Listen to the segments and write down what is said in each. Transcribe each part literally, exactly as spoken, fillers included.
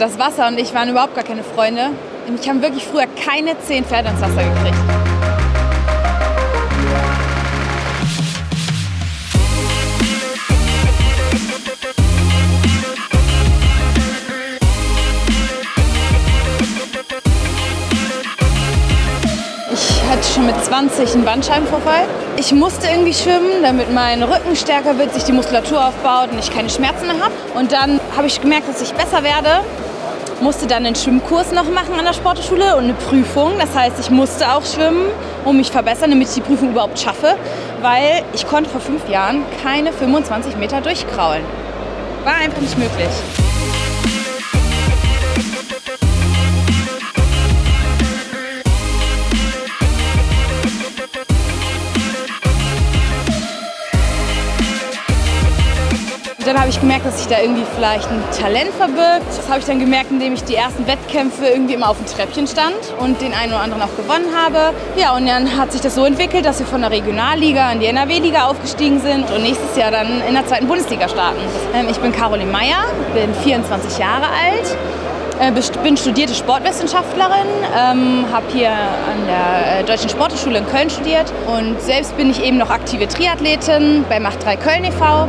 Das Wasser und ich waren überhaupt gar keine Freunde. Ich habe wirklich früher keine zehn Pferde ins Wasser gekriegt. Ich hatte schon mit zwanzig einen Bandscheibenvorfall. Ich musste irgendwie schwimmen, damit mein Rücken stärker wird, sich die Muskulatur aufbaut und ich keine Schmerzen mehr habe. Und dann habe ich gemerkt, dass ich besser werde. Musste dann einen Schwimmkurs noch machen an der Sportschule und eine Prüfung. Das heißt, ich musste auch schwimmen, um mich verbessern, damit ich die Prüfung überhaupt schaffe. Weil ich konnte vor fünf Jahren keine fünfundzwanzig Meter durchkraulen. War einfach nicht möglich. Dann habe ich gemerkt, dass sich da irgendwie vielleicht ein Talent verbirgt. Das habe ich dann gemerkt, indem ich die ersten Wettkämpfe irgendwie immer auf dem Treppchen stand und den einen oder anderen auch gewonnen habe. Ja, und dann hat sich das so entwickelt, dass wir von der Regionalliga in die N R W-Liga aufgestiegen sind und nächstes Jahr dann in der zweiten Bundesliga starten. Ich bin Caroline Meyer, bin vierundzwanzig Jahre alt, bin studierte Sportwissenschaftlerin, habe hier an der Deutschen Sporthochschule in Köln studiert und selbst bin ich eben noch aktive Triathletin bei Macht drei Köln e V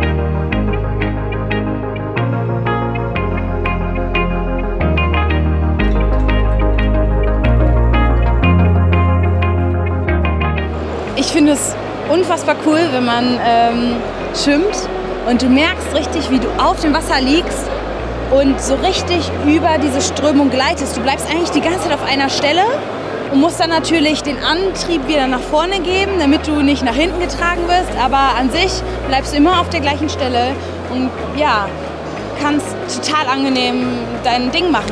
Ich finde es unfassbar cool, wenn man ähm, schwimmt und du merkst richtig, wie du auf dem Wasser liegst und so richtig über diese Strömung gleitest. Du bleibst eigentlich die ganze Zeit auf einer Stelle und musst dann natürlich den Antrieb wieder nach vorne geben, damit du nicht nach hinten getragen wirst. Aber an sich bleibst du immer auf der gleichen Stelle und ja, kannst total angenehm dein Ding machen.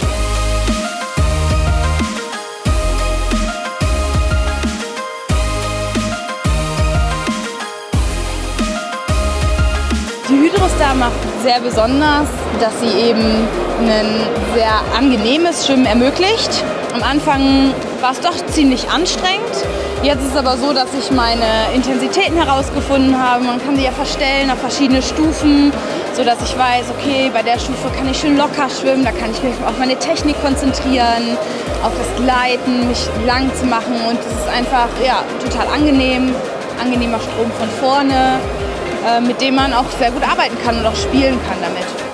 Die Hydrostar macht sehr besonders, dass sie eben ein sehr angenehmes Schwimmen ermöglicht. Am Anfang war es doch ziemlich anstrengend. Jetzt ist es aber so, dass ich meine Intensitäten herausgefunden habe. Man kann sie ja verstellen auf verschiedene Stufen, sodass ich weiß, okay, bei der Stufe kann ich schön locker schwimmen, da kann ich mich auf meine Technik konzentrieren, auf das Gleiten, mich lang zu machen. Und es ist einfach ja, total angenehm, angenehmer Strom von vorne, mit dem man auch sehr gut arbeiten kann und auch spielen kann damit.